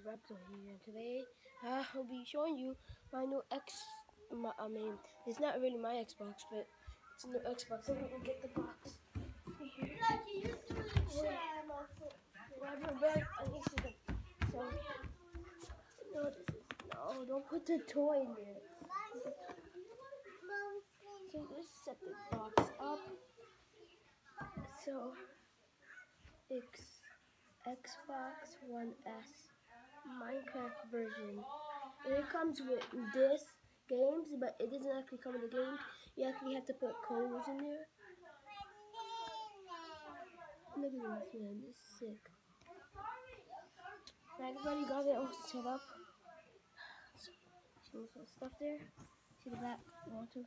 Reptile here, and today I'll be showing you my new it's not really my Xbox, but it's a new Xbox. I'm gonna get the box here. No, don't put the toy in there. So just set the box up. So it's Xbox One S Minecraft version. And it comes with this games, but it doesn't actually come with the games. You actually have to put codes in there. Look at this, man. This is sick. Everybody got it all set up. So, some stuff there. See the back. Want to?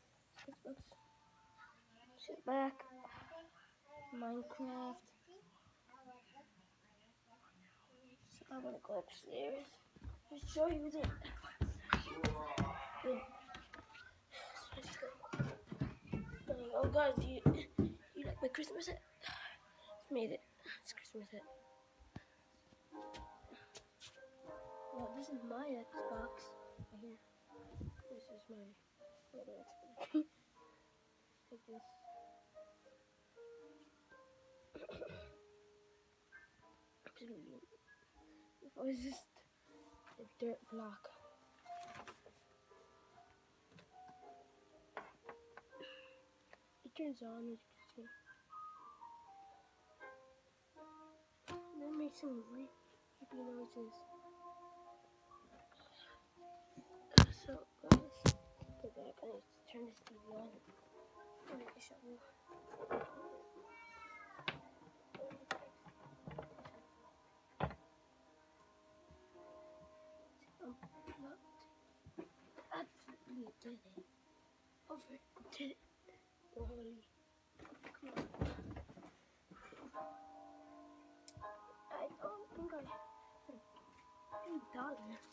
Sit back. Minecraft. So I'm gonna go upstairs. Just show you the. Oh guys, you like my Christmas hat? Just made it. It's Christmas hat. Well, this is my Xbox right here. This is my other Xbox. Take this. Before it's just a dirt block. It turns on, as you can see. And then make some creepy noises. So guys, get back. I need to turn this TV on. Let me show you. Absolutely did it. Did it. Holy. Come on. I don't think I have $8.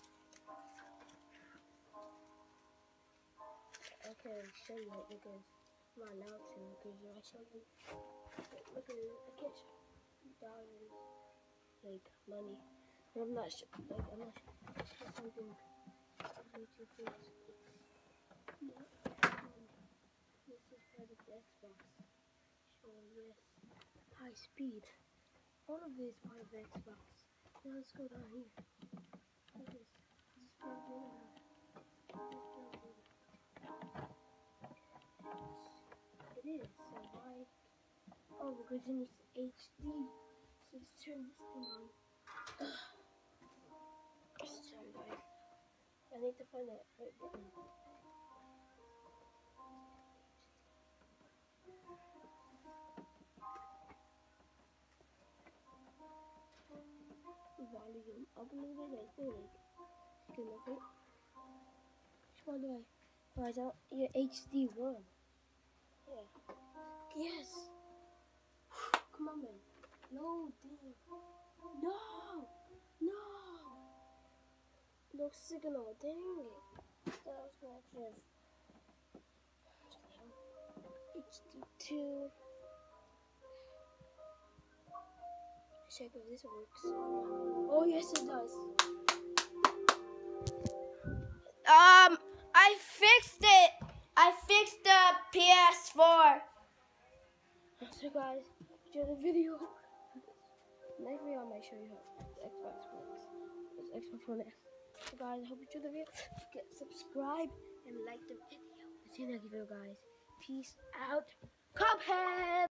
I can't show you it because I'm not allowed to, because I show you. Look at it. I can't show you $8 like money. I'm not sure. Like I'm not sure something. YouTube things. This is part of the Xbox. Showing this high speed. All of this is part of the Xbox. Now let's go down here. Look at this. This is plugged in. It is. So why? Oh, because it needs HD. So let's turn this thing on. Sorry guys. I need to find that right button. Volume up a little bit, like you can look it. Which one do I? Oh, I thought your HD one. Yeah. Yes. Come on, man. No, damn. No. No. No signal. Dang it. That was gonna actually have HD2. Check if this works. Oh yes, it does. I fixed it. I fixed the PS4. So guys, enjoy the video. Next video I might show you how the Xbox works. It's Xbox One S. So guys, I hope you enjoy the video. Subscribe and like the video. See you next video, guys. Peace out. Cuphead.